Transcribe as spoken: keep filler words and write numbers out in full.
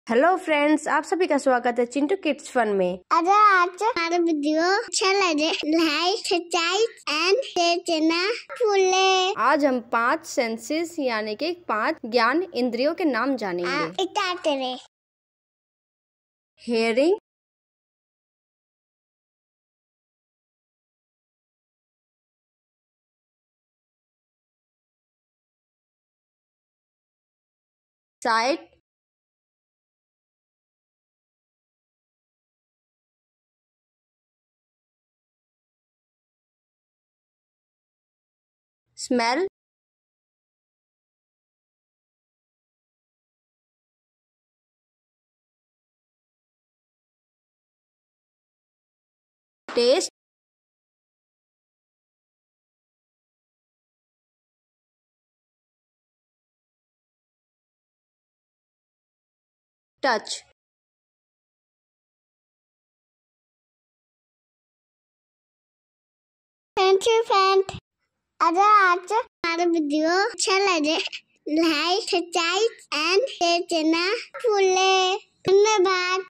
Hello friends, आप सभी का स्वागत है चिंटू किड्स फन में। अगर आपको हमारा वीडियो अच्छा लगे लाइक सब्सक्राइब एंड शेयर करना भूले। आज हम पांच सेंसेस यानी कि पांच ज्ञान इंद्रियों के नाम जानेंगे। स्टार्ट करें। Hearing, sight, smell, taste, touch. Thank you friend. अगर आपको हमारा वीडियो अच्छा लगे लाइक सब्सक्राइब एंड शेयर करना भूले। धन्यवाद।